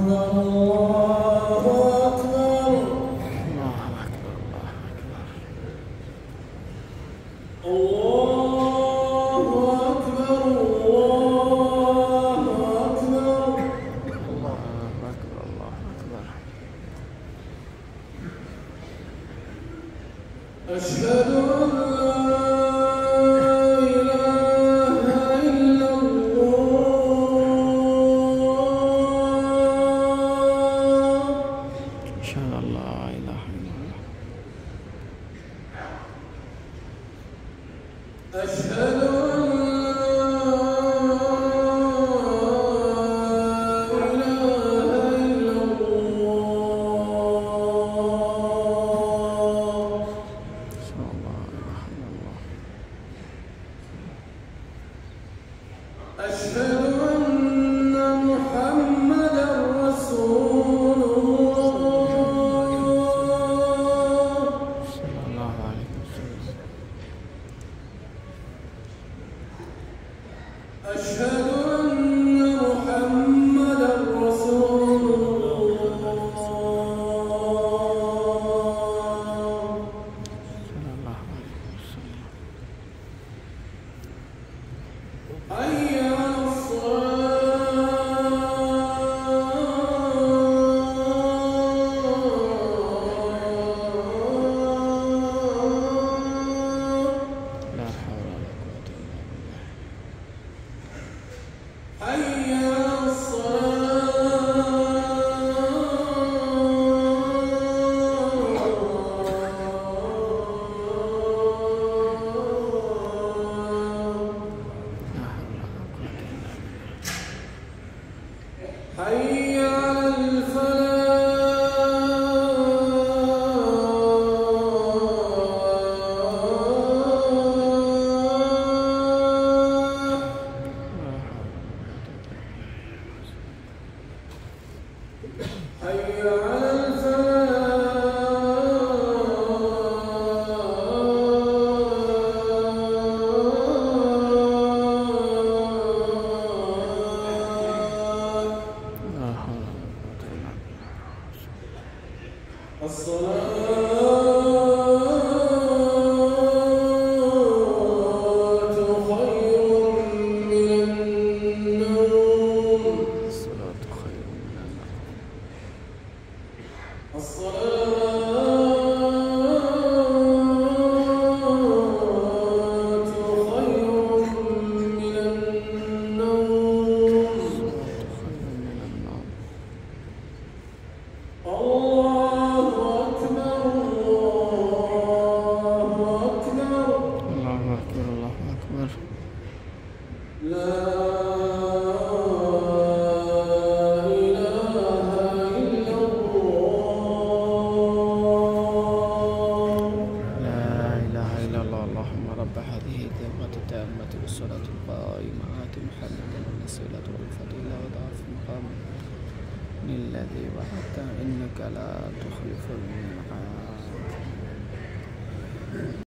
أشهد أن لا إله إلا الله. أشهد أن لا إله إلا الله. أشهد أن أشهد أن محمدًا رسول الله صلى الله عليه وسلم. أشهد أن محمدًا رسول الله صلى الله عليه وسلم. حي على لا حول ولا قوة إلا بالله. حي على حي على الفلاح. حي على الصلاة خير من النوم. الصلاة خير من النوم. الصلاة خير من النوم. الصلاة خير من النوم. الله أكبر الله أكبر. الله أكبر الله أكبر. لا إله إلا الله. لا إله إلا الله. اللهم رب هذه الدعوة التامة والصلاة القائمة آت محمدا الوسيلة والفضيلة وضعف مقامه الذي وعدت إنك لا تخلف الميعاد.